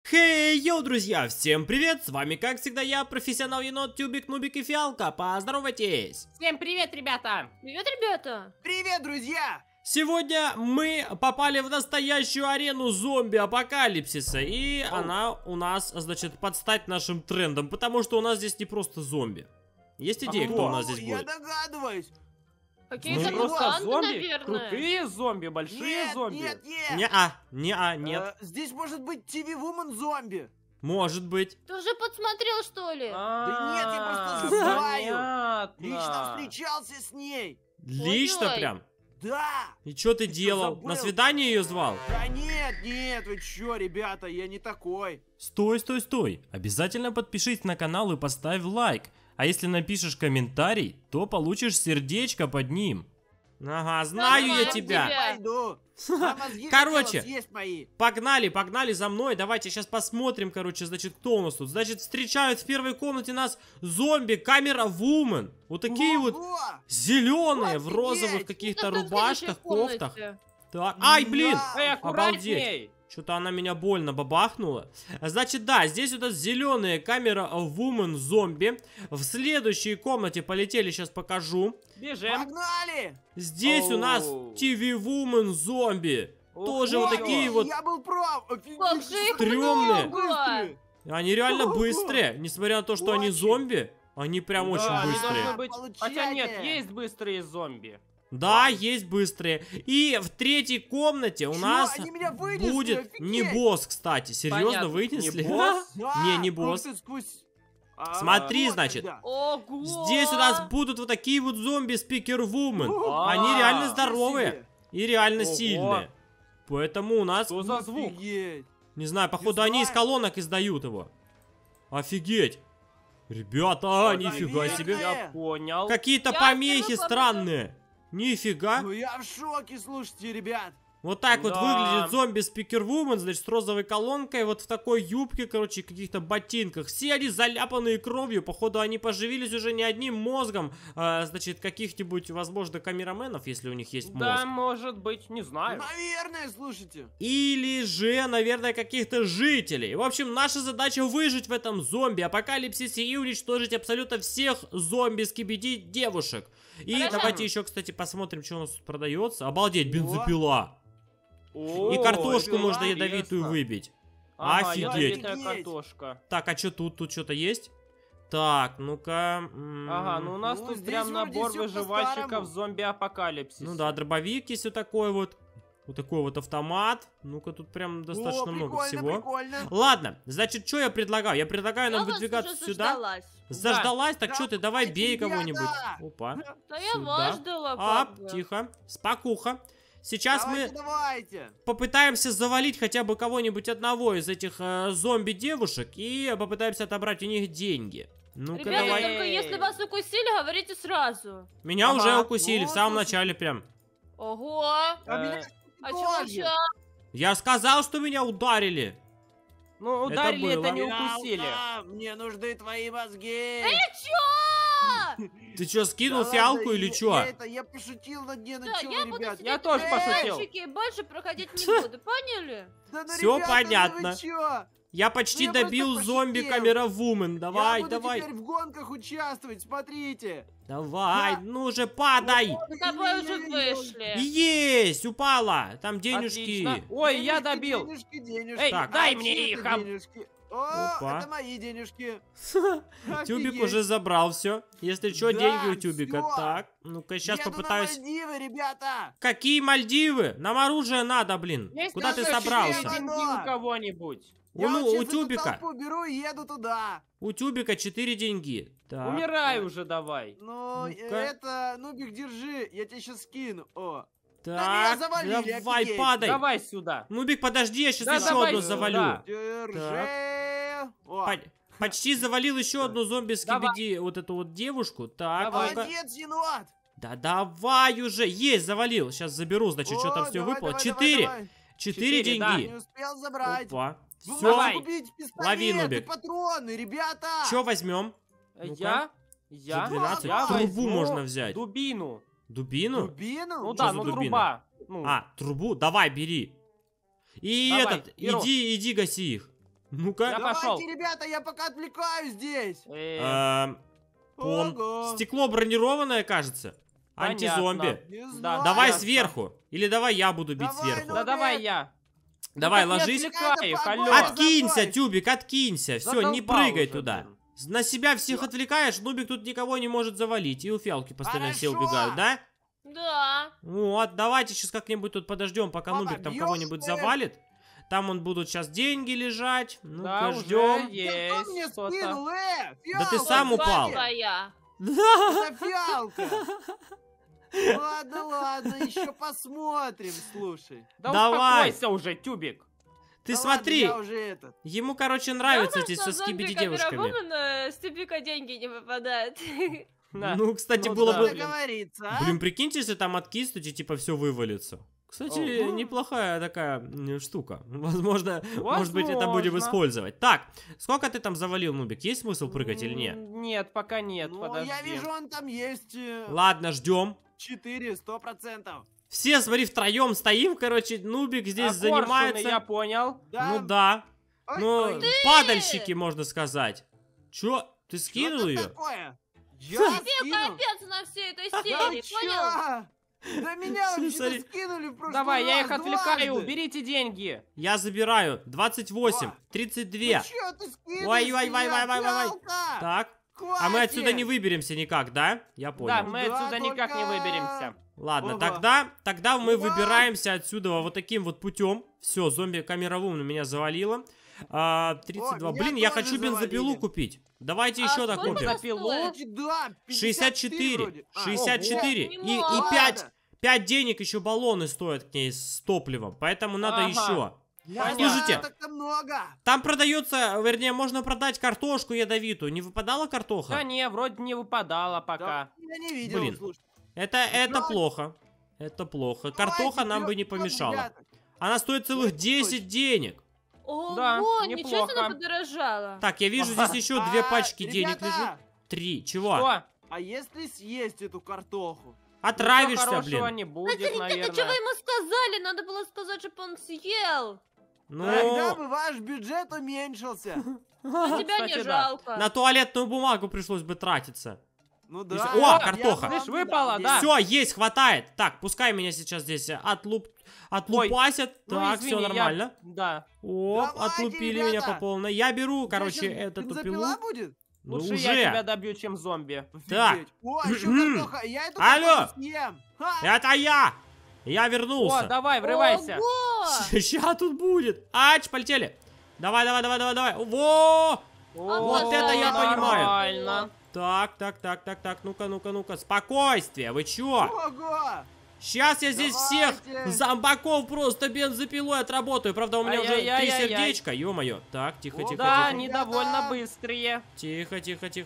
Хей, йоу, друзья, всем привет, с вами как всегда я, профессионал енот, Тюбик, Нубик и Фиалка, поздоровайтесь! Всем привет, ребята! Привет, ребята! Привет, друзья! Сегодня мы попали в настоящую арену зомби-апокалипсиса, и она у нас, значит, под стать нашим трендом, потому что у нас здесь не просто зомби. Есть идея, кто у нас здесь Я будет? догадываюсь! Какие-то Ну, просто мутанты, зомби, наверное. крутые зомби, большие Нет, зомби. нет, нет! Нет, Здесь может быть TV-Woman зомби! может быть. Ты уже подсмотрел, что ли? Да нет, я просто знаю. Понятно. Лично встречался с ней! Лично Ой. прям? Да! И что ты Ты делал? забыл? На свидание ее звал? Да нет, вы чё, ребята, я не такой! Стой, стой, стой. Обязательно подпишись на канал и поставь лайк. А если напишешь комментарий, то получишь сердечко под ним. Ага, знаю я Нормально тебя. тебя. Пойду! А мозги Короче. хотела съесть мои! Погнали за мной. Давайте сейчас посмотрим, короче, значит, кто у нас тут. Значит, встречают в первой комнате нас зомби, камера вумен. Вот такие вот Ого! зеленые, в Офигеть! розовых каких-то Это в следующей рубашках, комнате. кофтах. Так. Ай, блин! Да. Эй, аккуратней! Что-то она меня больно бабахнула. Значит, да, здесь у нас зеленая камера Woman зомби. В следующей комнате полетели, сейчас покажу. Бежим. Погнали! Здесь у нас Оу. TV Woman зомби. Ух Тоже ты. вот Ой, такие вот. Я был прав! Офигеть, Как же их Стрёмные. много! Они реально быстрые. Несмотря на то, что они Очень. зомби, они прям Да, очень они быстрые. должны быть- Хотя нет, Получайте. есть быстрые зомби. Да, есть быстрые. И в третьей комнате у Чё, нас они меня вынесли, будет офигеть! не босс, кстати. Серьезно, Понятно, вынесли? не босс? Да, Не, не как босс. ты сквозь- Смотри, вот значит. тогда. Ого! Здесь у нас будут вот такие вот зомби-спикер-вумен. О, Они реально ничего здоровые себе. и реально Ого. сильные. Поэтому у нас, Что за звук? Офигеть. не знаю, походу Не они из знаю. колонок издают его. Офигеть. Ребята, Офигеть. нифига себе. Я понял. Какие-то Я помехи впервые странные. Нифига. Ну я в шоке, слушайте, ребят. Вот так вот Да. выглядит зомби-спикер-вумен, значит, с розовой колонкой, вот в такой юбке, короче, каких-то ботинках. Все они заляпанные кровью, походу они поживились уже не одним мозгом, значит, каких-нибудь, возможно, камераменов, если у них есть мозг. Да, может быть, не знаю. Наверное, слушайте. Или же, наверное, каких-то жителей. В общем, наша задача выжить в этом зомби-апокалипсисе и уничтожить абсолютно всех зомби-скибиди девушек. И Хорошо. давайте еще, кстати, посмотрим, что у нас тут продается. Обалдеть, бензопила. О, И картошку это можно интересно. ядовитую выбить. Ага, Офигеть. ядовитая Офигеть. картошка. Так, а что тут? Тут что-то есть? Так, ну-ка. Ага, ну у нас Ну, тут здесь прям вроде набор всё выживальщиков по-старому. зомби-апокалипсиса. Ну да, дробовик есть вот такой вот. Вот такой вот автомат. Ну-ка, тут прям достаточно О, много прикольно, всего. прикольно. Ладно, значит, что я предлагаю? Я предлагаю Я нам вас выдвигаться уже сюда. заждалась. Заждалась? Так Да, что ты, давай давайте, бей ребята. кого-нибудь. Опа. Да я Сюда. вас ждала, А, как бы. тихо. Спокуха. Сейчас Давайте, мы давайте. попытаемся завалить хотя бы кого-нибудь одного из этих зомби-девушек и попытаемся отобрать у них деньги. Ну-ка, Ребята, давай. только если вас укусили, говорите сразу. Меня Ага. уже укусили в Вот, самом слушай. начале прям. Ого! А Э, меня А тоже. чё сейчас? Я сказал, что меня ударили. Ну, ударили, это было. не укусили. Фиалка, мне нужны твои мозги. Чё? Ты что, скинул Да фиалку ладно, или я что? Я пошутил над ней, ну Да, чё я вы, буду ребят? сидеть Я тоже в пошутил. ящике и больше проходить не буду, поняли? Да ну, Всё ребята, понятно. Ну вы чё? Я почти Ну, я добил просто зомби пошутил. камера вумен. Давай, Я буду давай. теперь в гонках участвовать, смотрите. Давай, Да. ну же, падай. Мы с тобой уже вышли. Есть, упала. Там денежки. Отлично. Ой, я Денежки, добил. денежки, денежки. Эй, Так. дай А мне чьи их, это денежки? О, Опа. это мои денежки. Тюбик Офигеть. уже забрал все. Если что, Да, деньги у Тюбика. всё. Так, ну-ка, сейчас Еду попытаюсь. на Мальдивы, ребята. Какие Мальдивы? Нам оружие надо, блин. Есть Куда ты даже собрался? 4 деньги у кого-нибудь. Я Ну, вот у сейчас эту Тюбика. толпу беру и еду туда. У Тюбика 4 деньги. Так. Умирай уже давай. Ну, Ну-ка. это, Нубик, держи, я тебе сейчас скину. О, меня Так, завалили, давай, офигеть. падай. Давай сюда. Нубик, подожди, я сейчас Да, еще давай одну сюда. завалю. держи. О, Почти завалил еще одну зомби-скибиди, вот эту вот девушку. Так, Давай. ну-ка. молодец, енот. Да давай уже. Есть, завалил. Сейчас заберу, значит, что там О, все давай, выпало. давай, 4. давай. 4 4, да. деньги. Не успел забрать. Опа. Вы Все. Давай. можете купить пистолеты, Лови, Нубик. патроны, ребята. Что возьмем? Я? За 12 Я трубу возьму можно взять. Дубину. Дубину? Дубину? Ну Что да, за ну дубина? труба. Ну, А, трубу? Давай, бери. И Давай, этот, беру. иди гаси их. Ну-ка. Я пошел. Давайте, ребята, я пока отвлекаюсь здесь. Ого. Стекло бронированное, кажется. Понятно. Антизомби. Не Да, знаю. Давай ясно. сверху. Или давай я буду бить Давай, сверху. ну. Да давай я. Давай, Ну, так не ложись. отвлекай их, алло. Откинься, Давай. Тюбик, откинься. Все, не Задолбал прыгай уже, туда. блин. На себя всех отвлекаешь, Нубик тут никого не может завалить. И у Фиалки постоянно все Хорошо. убегают, да? Да. Вот, давайте сейчас как-нибудь тут подождем, пока Папа, Нубик там бьём кого-нибудь ты. завалит. Там он будут сейчас деньги лежать. Да, Ну-ка, уже ждем. Да кто есть мне что-то. скинул, Да ты Фиалка, сам упал. Твоя. Это фиалка. Ладно, еще посмотрим, слушай. Да Давай. успокойся уже, Тюбик. Ты Да смотри, ладно, я уже этот. ему, короче, нравятся эти со скибиди девушками. С Тюбика деньги не выпадают. На. Ну, кстати, Ну было да. бы... Что говорится, а? Блин, прикиньте, если там откиснуть и типа все вывалится. Кстати, Ого. неплохая такая штука. Возможно, может быть, это будем Возможно. использовать. Так, сколько ты там завалил, Нубик? Есть смысл прыгать или нет? Нет, пока нет, Ну, подожди. я вижу, он там есть Ладно, ждем. 400%. Все, смотри, втроем стоим, короче, Нубик здесь А коршуны, занимается. я понял. Ну да. Ой, Ну, ой. падальщики, можно сказать. Чё? Ты Что скинул тут ее? такое? Я Тебе скинул? капец на всей этой Да серии, понял? чё? Да меня Смотри. вообще скинули в прошлый Давай, я раз их отвлекаю, дважды. берите деньги. Я забираю. 28, О. 32. Ну чё ты скидываешь Ой, ой, ой, меня, ой, ой, ой, ой. фиалка? Так. А мы отсюда не Хватит. выберемся никак, да? Я Да, понял. мы Да, отсюда никак не только- выберемся. Ладно, Ого. тогда мы Ого. выбираемся отсюда вот таким вот путем. Все, зомби-камеровум меня завалило. 32. О, меня Блин, я тоже хочу бензопилу завалили. купить. Давайте А еще сколько докупим. это Пилу? стоит? Кстати, да, 64. вроде. А, 64. ого. И Немало. 5 денег еще баллоны стоят к ней с топливом. Поэтому надо Ага. еще. Понятно. Слушайте. Так-то много. Там продается, вернее, можно продать картошку ядовитую. Не выпадала картоха? Да не, вроде не выпадало пока. Да, я не видел, Блин. слушай. Это Да. плохо. Это плохо. Давайте Картоха нам бы вперед, не вперед, помешала. ребята. Она стоит целых Ну, 10 денег. Ого, Да, ничего себе неплохо. она подорожала. Так, я вижу, здесь еще 2 пачки денег ребята, лежит. 3. Чего? Что? А если съесть эту картоху? Отравишься, Ничего хорошего блин. не будет, Смотрите, что вы наверное. ему сказали? Надо было сказать, чтобы он съел. Тогда Ну, бы ваш бюджет уменьшился. На тебя кстати, не да. жалко. на туалетную бумагу пришлось бы тратиться. Ну Если- да. О, я картоха. вам Слышь, не выпало, дам да. денег. Все, есть, хватает. Так, пускай меня сейчас здесь отлупасят. Ну, Так, извини, все я- нормально. Да. Оп, Давайте, отлупили меня ребята. по полной. Я беру, Здесь короче, щас эту пилу. бензопила будет? Ну, Лучше уже. я тебя добью, чем зомби. Так. Офигеть. О, еще картоха. Я эту Алло. картоху съем. Ха. Это я! Я О, вернулся. давай, врывайся. Ого! Сейчас тут будет. Ач, полетели. Давай. Во! Вот это я понимаю. Нормально. Так. Ну-ка. Спокойствие, вы чё? Ого. Сейчас я здесь всех Давайте. зомбаков просто бензопилой отработаю. Правда, у меня уже 3 Ай-яй-яй-яй-яй. сердечка. Ё-моё. Так, тихо. Да, тихо. недовольно быстрее. Тихо.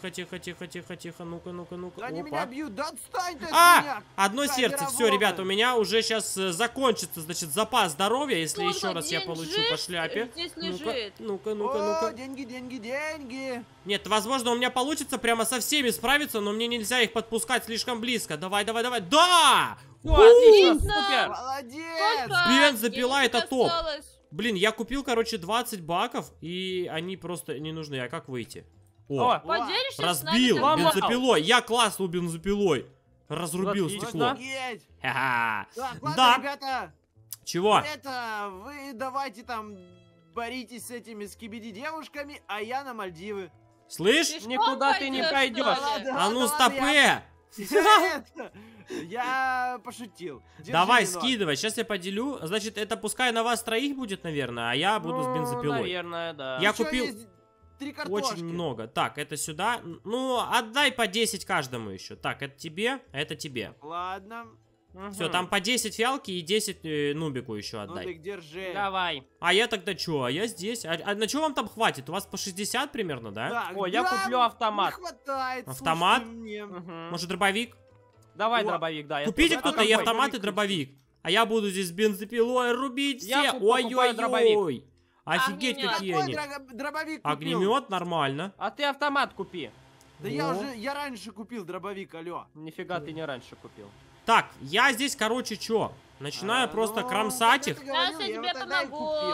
Ну-ка. Да они меня Опа. бьют. Да отстань ты от А! меня. Одно Какая сердце. Все, мировая. ребята, у меня уже сейчас закончится, значит, запас здоровья, если Сколько еще раз я получу по деньжит шляпе. здесь Ну-ка, лежит? ну-ка. О, деньги. Нет, возможно, у меня получится прямо со всеми справиться, но мне нельзя их подпускать слишком близко. Давай. Да! О, отлично, Отлично. супер. Молодец. Сколько Бензопила денег это топ. осталось? Блин, я купил, короче, 20 баков, и они просто не нужны. А как выйти? О, Поделишься с разбил нами? Ломал. бензопилой. Я класснул бензопилой. Разрубил Отлично. стекло. Офигеть. Ха-ха. Так, ладно, Да. ребята. Чего? Это, вы давайте там боритесь с этими скибиди девушками, а я на Мальдивы. Слышь? Пешком Никуда ты не пойдёшь, пойдешь. что ли? Да, А ну да ладно, стопэ! Я пошутил. Держи, Давай, Ленор. скидывай, сейчас я поделю. Значит, это пускай на вас троих будет, наверное, а я буду с Ну, бензопилой. наверное, да. Я Ещё купил есть 3 картошки. очень много. Так, это сюда. Ну, отдай по 10 каждому еще. Так, это тебе, а это тебе. Ладно. Мгм. Все, там по 10 фиалки и 10 нубику еще отдай. Нубик, держи. Давай. А я тогда что? А я здесь. А на что вам там хватит? У вас по 60 примерно, да? Так, О, я да, куплю автомат. Не хватает. Автомат? слушайте мне. Мгм. Может, дробовик? Давай О, дробовик, да. я Купите тоже. кто-то и дробовик. автомат, и дробовик. А я буду здесь бензопилой рубить Я все. покупаю Ой-ой-ой. дробовик. Офигеть, Огнемет. какие Какой они. дробовик купил? Огнемет нормально. А ты автомат купи. Да я О. уже, я раньше купил дробовик, алло. Нифига ты не раньше купил. Так, я здесь, короче, чё? Начинаю просто Ну, кромсать как их. ты говорил, Сейчас я его тебе тогда и помогу. купил.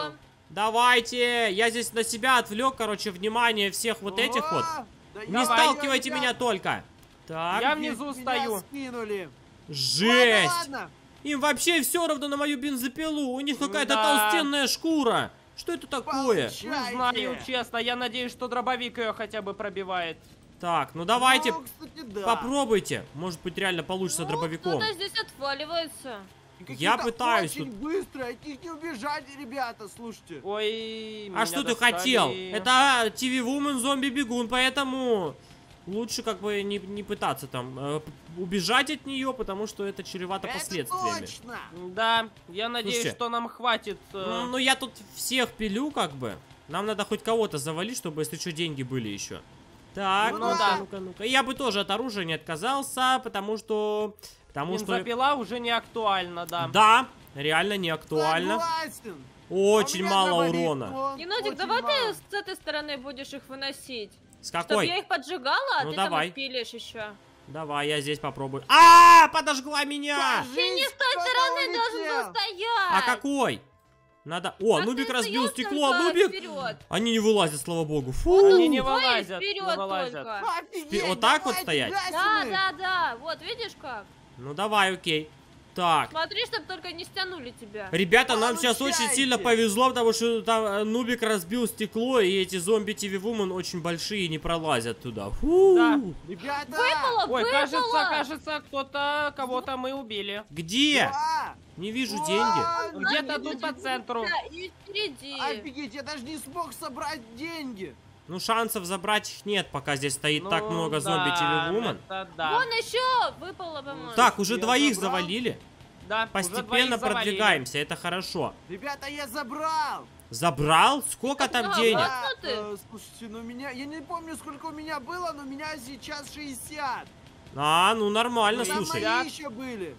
Давайте. Я здесь на себя отвлек, короче, внимание всех вот этих вот. Да Не я- сталкивайте я- меня только. Так, Я внизу Меня стою. скинули. жесть. Ладно. Им вообще все равно на мою бензопилу. У них какая-то Да. толстенная шкура. Что это такое? Получай. Не знаю, честно. Я надеюсь, что дробовик ее хотя бы пробивает. Так, ну давайте, Ну, кстати, да. попробуйте. Может быть, реально получится Ну, дробовиком. кто-то здесь отваливается. И какие-то Я пытаюсь очень быстро, от них не убежать, ребята, слушайте. Ой, А меня что ты достали. хотел? Это TV-Woman зомби-бегун, поэтому лучше как бы не пытаться там убежать от нее, потому что это чревато Это последствиями. точно. Да, я надеюсь, Слушайте. что нам хватит. Ну, я тут всех пилю, как бы. Нам надо хоть кого-то завалить, чтобы, если что, деньги были еще. Так, Ну ну-ка, да. ну-ка, ну-ка. Я бы тоже от оружия не отказался, потому что... Бензопила уже не актуальна, да. Да, реально не актуально. Согласен. Очень А у меня мало дробовик, урона. но Енотик, очень давай мало. ты с этой стороны будешь их выносить. С Чтоб какой? я их поджигала, а Ну, ты давай. там отпилишь еще. Давай, я здесь попробую. А, подожгла меня! Кажись, Ты не с той кто-то стороны улетел. должен был стоять. А какой? Надо... О, Как Нубик ты разбил стоял стекло, только Нубик! вперед. Они не вылазят, слава богу. Фу. Они не Ой, вылазят, не вперед вылазят. только. Офигеть, Вот так вот давайте, стоять? гасим Да, их. да, да. Вот, видишь как? Ну давай, окей. Так. Смотри, чтобы только не стянули тебя. Ребята, нам сейчас очень Получайте. сильно повезло, потому что там Нубик разбил стекло, и эти зомби TV-Woman очень большие и не пролазят туда. Фу. Да. Ребята! Выпало, Ой, выпало. кажется, кого-то мы убили. Где? Да. Не вижу О, деньги. Где-то тут по центру. Да, и впереди. Офигеть, я даже не смог собрать деньги. Ну, шансов забрать их нет, пока здесь стоит Ну, так много да, зомби TV-Woman. это да. Вон еще выпало, по-моему. Так, уже Я двоих забрал. завалили. Да, уже Постепенно двоих завалили. продвигаемся, это хорошо. Rебята, я забрал. Забрал? Сколько там много. денег? Да, ты? Слушайте, ну меня, я не помню, сколько у меня было, но у меня сейчас 60. А, ну нормально, Там слушай. мои- мои еще были.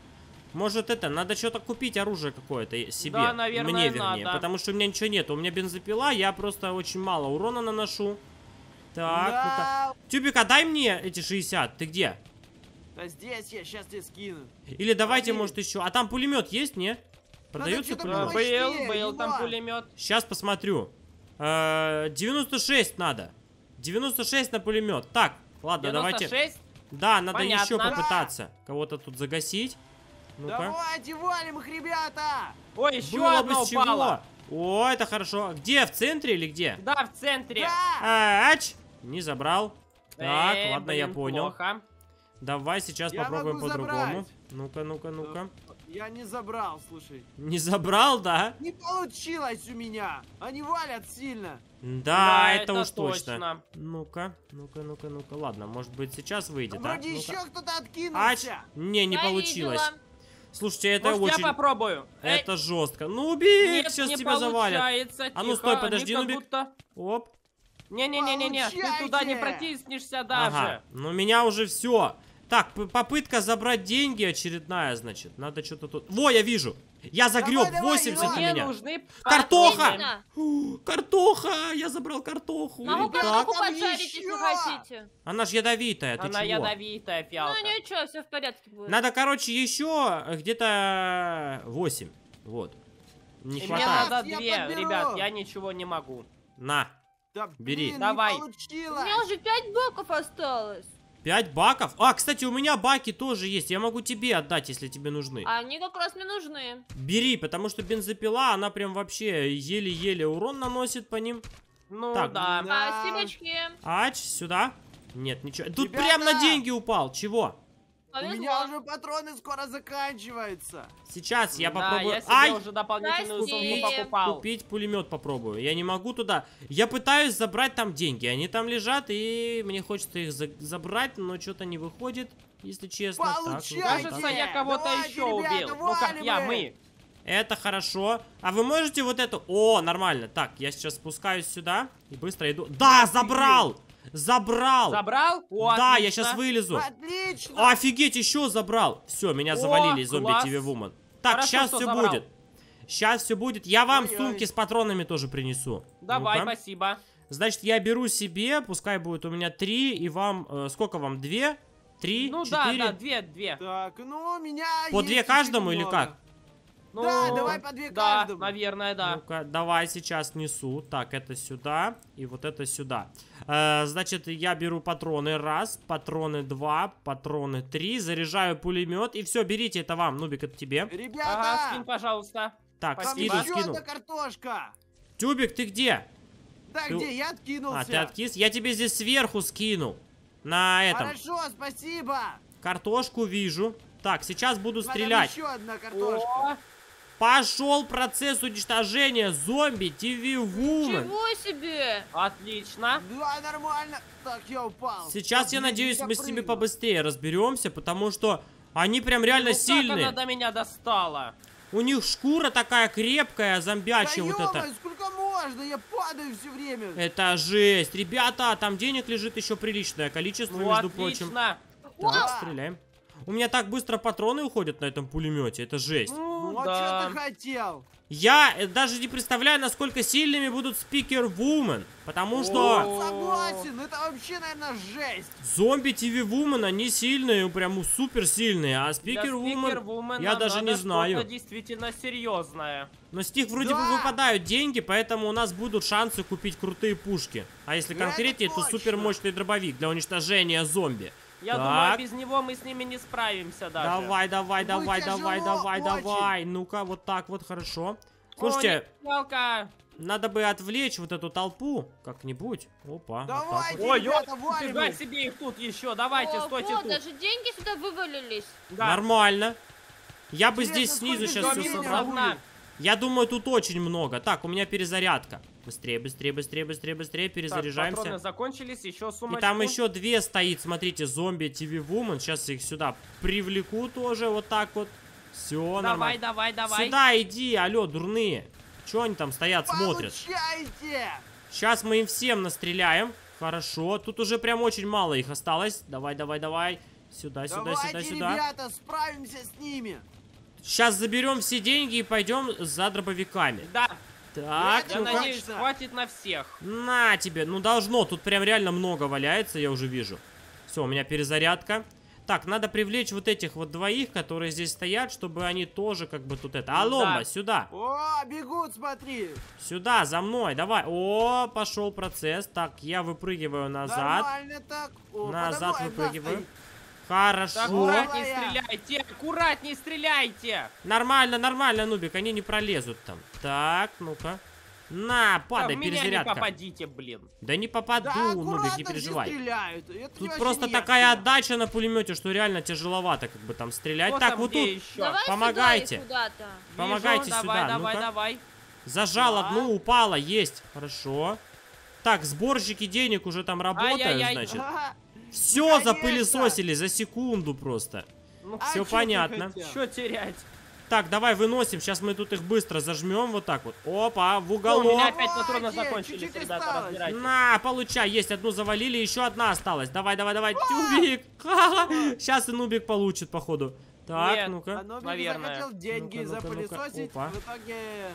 Может это, надо что-то купить, оружие какое-то себе. Да, наверное, Мне, вернее, надо. потому что у меня ничего нет. У меня бензопила, я просто очень мало урона наношу. Так, ну-ка. Да. Тюбик, отдай мне эти 60, ты где? Да здесь я сейчас тебе скину. Или давайте, Проверь. может, еще... А там пулемет есть, не? Продается что-то пулемет? было. Был там Его. пулемет. Сейчас посмотрю. 96 надо. 96 на пулемет. Так, ладно, давайте. 96? Да, надо Понятно. еще Да. попытаться кого-то тут загасить. Ну-ка. Давайте валим их, ребята. Ой, еще Было одна бы с чего. упала. О, это хорошо. Где? В центре или где? Да, в центре. Да. Ач! Не забрал. Так, ладно, я блин, понял. плохо. Давай сейчас Я попробуем могу по-другому. забрать. Ну-ка, ну-ка, ну-ка. Я не забрал, слушай. Не забрал, да? Не получилось у меня. Они валят сильно. Да, это уж точно. точно. Ну-ка, ну-ка, ну-ка, ну-ка. Ладно, может быть сейчас выйдет, а? Вроде Ну-ка. еще кто-то Ач! откинулся. Не, не Я получилось. видела. Слушайте, это Может, очень... я попробую? Эй, Это жестко. Ну, убей, нет, сейчас не тебя завалят. получается, А ну, тихо, стой, они подожди, как Нубик. будто- Оп. Не-не-не-не, ты туда не Получайте. протиснешься даже. Ага, ну меня уже все. Так, попытка забрать деньги очередная, значит. Надо что-то тут... Во, я вижу. Я загреб, Давай, 80 у Мне меня. нужны... Картоха! патроны. Отлично. Картоха! Я забрал картоху. Могу Так, картоху там поджарить, если еще. хотите. она ж ядовитая, ты Она чего? ядовитая, Ну фиалка. ничего, все в порядке будет. Надо, короче, еще где-то 8. Вот. Не И мне хватает. надо Я 2, подберу. ребят, я ничего не могу. На. Да, Бери. блин, Давай. Не У получилось. меня уже 5 боков осталось. 5 баков. А, кстати, у меня баки тоже есть. Я могу тебе отдать, если тебе нужны. А они как раз мне нужны. Бери, потому что бензопила, она прям вообще еле-еле урон наносит по ним. Ну Так. да. Да. Спасибочки. Ач, сюда. Нет, ничего. Тут Ребята! прям на деньги упал. Чего? У Повезло. меня уже патроны скоро заканчиваются. Сейчас я Да, попробую. я себе Ай! уже дополнительную Прости. сумку покупал. Купить пулемет попробую. Я не могу туда. Я пытаюсь забрать там деньги. Они там лежат, и мне хочется их забрать, но что-то не выходит, если честно. Так, ну-ка, Получайте! Кажется, так. я кого-то Давайте, еще ребята, убил. Ну как валим я, их. мы. Это хорошо. А вы можете вот эту... О, нормально. Так, я сейчас спускаюсь сюда и быстро иду. Да, забрал! Забрал! Забрал? О, Да, отлично. я сейчас вылезу. Отлично. Офигеть, еще забрал. Все, меня О, завалили зомби класс. TV Woman. Так, Хорошо, сейчас что все забрал. будет. Сейчас все будет. Я вам Ой-ой. сумки с патронами тоже принесу. Давай, Ну-ка. спасибо. Значит, я беру себе, пускай будет у меня 3, и вам... сколько вам? 2? 3? Ну 4? да, две. Так, ну у меня По есть 2 еще каждому или немного. как? Ну, Да, давай по 2 да, каждому. наверное, да. Ну-ка, давай сейчас несу. Так, это сюда и вот это сюда. Значит, я беру патроны 1, патроны 2, патроны 3, заряжаю пулемет и все, берите, это вам. Нубик, это тебе. Ага, Ребята, скинь, пожалуйста. Так, там Спасибо. скину, еще скину. одна картошка. Тюбик, ты где? Так, Ты- где? Я откинулся. А, ты откис? Я тебе здесь сверху скинул. На этом. Хорошо, спасибо. Картошку вижу. Так, сейчас буду Смотри, стрелять. еще одна картошка. О, Пошел процесс уничтожения зомби ТВ Вумен. Чего себе? отлично. Да, нормально. Так, я упал. Сейчас, я Блин, надеюсь, я мы с ними прыгну. побыстрее разберемся, потому что они прям реально Ну, как сильные. она до меня достала? У них шкура такая крепкая, Да зомбячая вот это. ё-моё, сколько можно? Я падаю все время. Это жесть. Ребята, там денег лежит еще приличное количество, Ну, между прочим. отлично. Так, Да. стреляем. У меня так быстро патроны уходят на этом пулемете, это жесть. Ну, Ну, а да. что ты хотел? Я даже не представляю, насколько сильными будут спикер Вумен, потому что О. Согласен, это вообще, наверное, жесть. зомби ТВ Вумен, они сильные, прям супер сильные, а Для спикер Speaker Вумен, Woman я нам даже не надо знаю. что-то действительно серьезное. Но с них вроде бы Да. выпадают деньги, поэтому у нас будут шансы купить крутые пушки. А если Это конкретнее, то точно. супер мощный дробовик для уничтожения зомби. Я Так. думаю, без него мы с ними не справимся даже. Давай, давай, Будет давай, тяжело давай, давай, очень. давай. Ну-ка, вот так вот, хорошо. О, Слушайте, жалко. надо бы отвлечь вот эту толпу как-нибудь. Опа, вот так Давайте, вот. Ой, ребята, фига валим. себе их тут еще. Давайте, О, стойте вот, тут. даже деньги сюда вывалились. Да. Нормально. Я бы Интересно, здесь снизу сколько сейчас все зомби собрал. Одна. Я думаю, тут очень много. Так, у меня перезарядка. Быстрее, быстрее, быстрее, быстрее, быстрее, Так, перезаряжаемся. патроны закончились, еще И сумочку. там еще 2 стоит, смотрите, зомби ТВ Вумен. Сейчас я их сюда привлеку тоже, вот так вот. Все, Давай, нормально. давай, давай. Сюда иди, алло, дурные. Че они там стоят, смотрят? Получайте. Сейчас мы им всем настреляем. Хорошо, тут уже прям очень мало их осталось. Давай, давай, давай. Сюда, сюда, Давайте, сюда, сюда. ребята, справимся с ними. Сейчас заберем все деньги и пойдем за дробовиками. Да, Так, я ну-ка. надеюсь, точно. хватит на всех. на тебе. Ну должно, тут прям реально много валяется, я уже вижу. Все, у меня перезарядка. Так, надо привлечь вот этих вот двоих, которые здесь стоят, чтобы они тоже как бы тут это... Аломба, Да. сюда. О, бегут, смотри. Сюда, за мной, давай. О, пошел процесс. Так, я выпрыгиваю назад. Нормально так. О, Назад подо мной выпрыгиваю. стоит. Хорошо. Так, Ура. аккуратней стреляйте, аккуратней стреляйте. Нормально, нормально, Нубик, они не пролезут там. Так, ну-ка. На, Да, падай, в меня не перезарядка. попадите, блин. Да не попаду, Да, Нубик, аккуратно не все переживай. стреляют. Это Тут вообще просто не я такая стрелял. отдача на пулемете, что реально тяжеловато как бы там стрелять. Кто Так, там вот где тут еще? Давай помогайте. сюда их куда-то. Помогайте Вижу, сюда, давай, давай, ну-ка. давай. Зажал Да. одну, упала, есть. Хорошо. Так, сборщики денег уже там работают, Ай-яй-яй. значит. Ага. Все Конечно. запылесосили за секунду просто. Ну, А Всё чё ты понятно. хотел? что терять? Так, давай выносим. Сейчас мы тут их быстро зажмем вот так вот. Опа, в О, у уголок. меня опять Давайте, патроны закончились, чуть-чуть ребята, осталось. разбирайтесь. На, получай, есть, одну завалили, еще одна осталась. Давай, давай, давай, Тюбик. Сейчас и Нубик получит, походу. Так, Нет. А ну-ка. Нобик Наверное. захотел деньги Ну-ка, ну-ка, ну-ка. запылесосить, Опа. в итоге...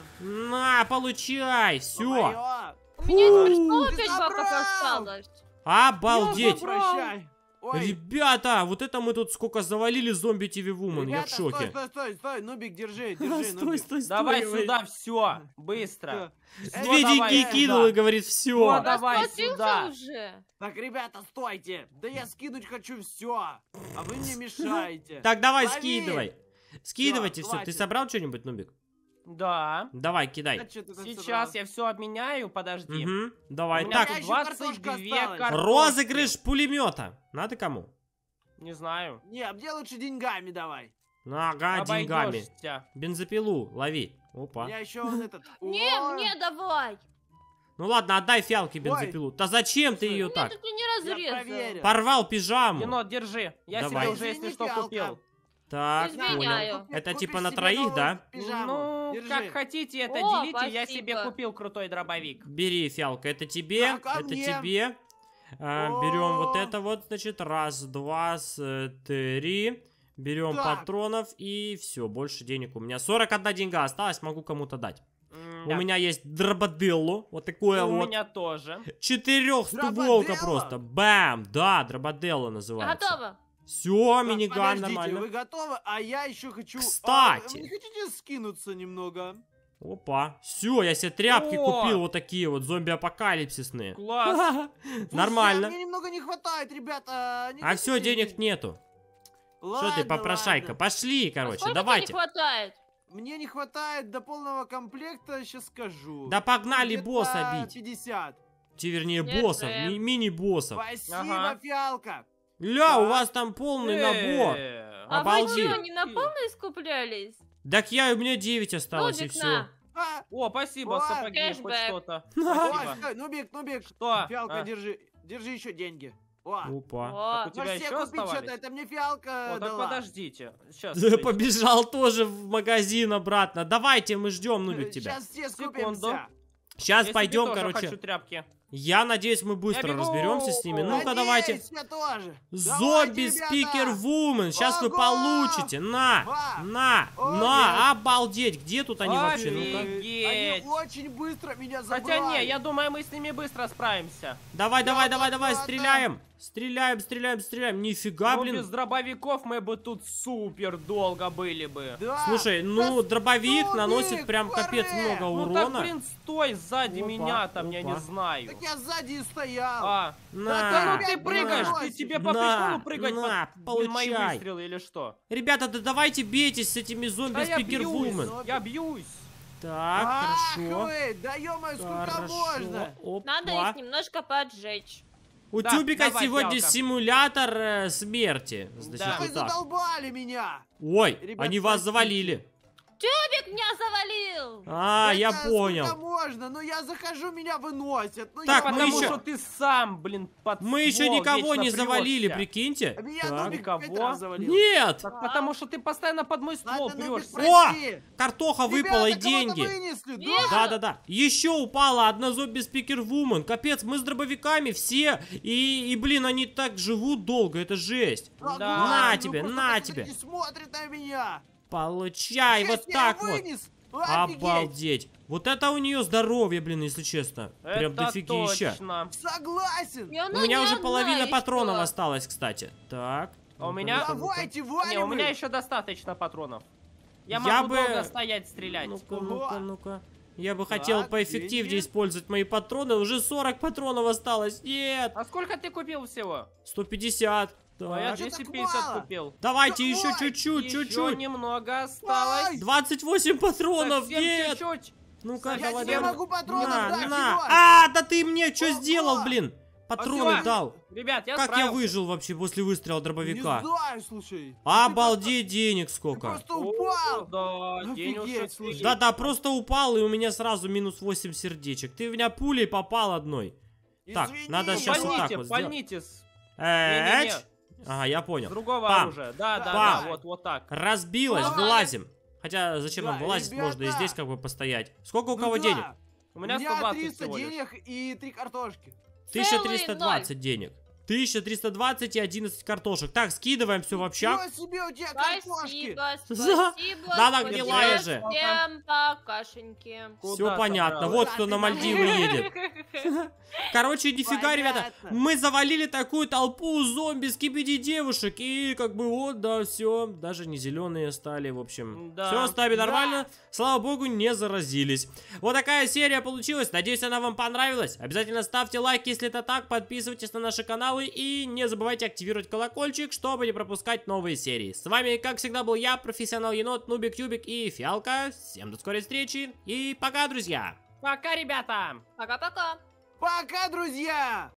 На, получай, все. Моё. У меня теперь снова Ты 5 забрал. баков осталось. Обалдеть. Прощай. Ой, Ребята, вот это мы тут сколько завалили зомби ТВ Вумен, я в ребята, шоке. стой, Нубик, держи, Стой, Нубик. стой, стой. Давай ой. сюда, все, быстро. Это- Две давай, деньги сюда. кинул и говорит, все. Вот, давай Расплатился сюда. уже. Так, ребята, стойте. Да я скинуть хочу все, а вы мне мешаете. Так, давай, Лови. скидывай. Скидывайте все. Ты хватит. собрал что-нибудь, Нубик? Да. Давай, кидай. А чё ты там Сейчас собрал? я все обменяю, подожди. Угу, давай. У меня Так, тут ещё 22 картошка осталась. картошки. розыгрыш пулемета. Надо кому? Не знаю. Не, а мне лучше деньгами давай. Ага, деньгами. Обойдешься. Бензопилу, лови. У Опа. меня еще он этот... Не, О, мне давай. Ну ладно, отдай фиалке бензопилу. Да зачем ты ее Мне так? тут не Я разрезал. проверил. Порвал пижаму. Енот, держи. Я Давай. себе уже, если Извини, что, фиалка. купил. Так, Извиняю. понял. Это Купишь типа на себе троих, новую да? пижаму. Ну, Держи. как хотите это О, делите, я спасибо. себе купил крутой дробовик. Бери, фиалка, это тебе, Так, а это мне? тебе. О. Берем вот это вот, значит, раз, два, три. Берем Так. патронов и все, больше денег у меня. 41 деньга осталось, могу кому-то дать. У Да. меня есть дрободелло, вот такое И у вот. меня тоже. Четырехствуволка Дрободелло? просто. Бам! Да, дрободелло называется. Готово. Все, Так, миниган подождите, нормально. вы готовы? А я еще хочу... Кстати. Вы не хотите скинуться немного? Опа. Все, я себе тряпки О! купил вот такие вот зомби-апокалипсисные. Класс. Слушайте, Нормально. а мне немного не хватает, ребята. Не А все, хотите денег ли? нету. Что Ладно, ты, попрошайка? ладно. Пошли, А короче, сколько давайте. тебе не хватает? Мне не хватает до полного комплекта, сейчас скажу. Да погнали Где-то босса бить. 50. Вернее, Нет, боссов, Рэм. мини-боссов. Спасибо, Ага. фиалка. Ля, у Так. вас там полный набор. А Обалдеть. вы что, не на полной скуплялись? Так у меня 9 осталось, и Нубик, все. на. А, О, спасибо, О, сапоги, хоть кэшбэк. что-то. ой, Спасибо. стой, Нубик, Что? фиалка, А. держи еще деньги. О, Опа. О, У тебя можете еще купить что-то, оставались? это мне фиалка О, так дала. подождите. Сейчас. Побежал тоже в магазин обратно. Давайте, мы ждем, Нубик, тебя. Сейчас все Секунду. скупимся. Сейчас Я пойдем, себе тоже короче. хочу тряпки. Я надеюсь, мы быстро бегу. разберемся с ними. Ну-ка, Надеюсь, давайте. я тоже. Зомби Давайте, спикер ребята. вумен. Сейчас вы Ого! получите. На, Ва! на, О, на. Обалдеть. Где тут они Ой, вообще? Ну-ка. Офигеть. Они очень быстро меня забрали. Хотя не, я думаю, мы с ними быстро справимся. Давай, давай, давай, да, давай, да, стреляем. Стреляем, стреляем, стреляем. Нифига, Ну, блин. без дробовиков мы бы тут супер долго были бы. Да. Слушай, ну Да дробовик что наносит ты, прям капец Фаре? много Ну так, урона. блин, стой сзади Опа, меня там, я не опа. знаю. Так я сзади и стоял. А, На, да ну ты на. прыгаешь, ты тебе по На, приколу прыгать на, под мои получай. выстрелы или что? Ребята, да давайте бейтесь с этими зомби Да я спикер бьюсь, вумен. я бьюсь. Так, Ах хорошо. вы, да ё-моё, сколько Хорошо. можно? надо Опа. их немножко поджечь. У Да, Тюбика давай, сегодня Фиалка. смулятор смерти. Значит, Да. Вы вот так. задолбали меня. Ой, Ребят, они вас простите. завалили. Тюбик меня завалил! А, я Это понял. сколько можно? Ну я захожу, меня выносят. Ну, Так, я мы Потому еще- что ты сам, блин, под Мы еще ствол никого вечно не завалили, прешься. прикиньте. А меня Так. Нубик Никого? 5 раз завалил. Нет! Так потому что ты постоянно под мой ствол Ладно, Нубик, прешься. прости. Картоха выпала и Ребята, кого-то деньги. вынесли, Вижу. да? Да-да-да. Еще упала одна зомби спикер вумен. Капец, мы с дробовиками все. И, блин, они так живут долго, это жесть. Да, Да. ладно, На ну тебе, просто на посмотрите, тебе. смотрит на меня. Получай, Сейчас вот я так вот. вынес. Офигеть. Обалдеть. Вот это у нее здоровье, блин, если честно. Прям Это дофигища. точно. Согласен. И она У меня не уже одна, половина и патронов что? осталось, кстати. Так. А у ну-ка, меня- ну-ка, ну-ка. Давайте, Не, валим у меня их. еще достаточно патронов. Я Я могу бы- долго стоять, стрелять. Ну-ка, Ого. ну-ка, ну-ка. Я бы хотел Так, поэффективнее деньги. использовать мои патроны. Уже 40 патронов осталось. Нет. А сколько ты купил всего? 150. А я Так. чё так 250 мало? купил. Давайте Да еще ой, чуть-чуть, Еще чуть-чуть. немного осталось. 28 патронов. Совсем Нет. чуть-чуть. Ну-ка, Я Я давай, тебе давай. могу патронов На, дать, на. Егор. А, да ты мне что Ого. сделал, блин? Патроны всё. дал. Ребят, я Как я справился. выжил вообще после выстрела Не дробовика? знаю, слушай. Обалдеть, денег Ты сколько. просто О, упал. Да, день уж Офигеть, слушай. офигеть. Да-да, просто упал, и у меня сразу минус 8 сердечек. Ты в меня пулей попал одной. Так, Извини. надо Ну, щас вот так пальните, вот сделать. пальните с Эч. Не-не-не. Ага, я понял. другого Пам. оружия. Да, да, Пам. да, вот так. Разбилась, Давай. вылазим. Хотя, зачем Да, нам вылазить, ребята. можно и здесь как бы постоять. Сколько у Ну кого да. денег? У меня 300 120 всего лишь. денег и 3 картошки. 1320 денег. 1320 и 11 картошек. Так, скидываем все в общак. Ничего себе у тебя картошки. Спасибо, За- спасибо. Да-да, спасибо гнилая же. Всем покашеньки. Все Куда понятно. собралась? Вот кто на Мальдивы едет. Короче, нифига, ребята, Понятно. мы завалили такую толпу зомби, скибиди девушек, и как бы вот, да, все, даже не зеленые стали, в общем. Да. Все с нами Да. нормально, слава богу, не заразились. Вот такая серия получилась, надеюсь, она вам понравилась. Обязательно ставьте лайк, если это так, подписывайтесь на наши каналы и не забывайте активировать колокольчик, чтобы не пропускать новые серии. С вами, как всегда, был я, профессионал енот, Нубик, Тюбик и Фиалка. Всем до скорой встречи и пока, друзья! Пока, ребята! Пока-пока. Пока, друзья!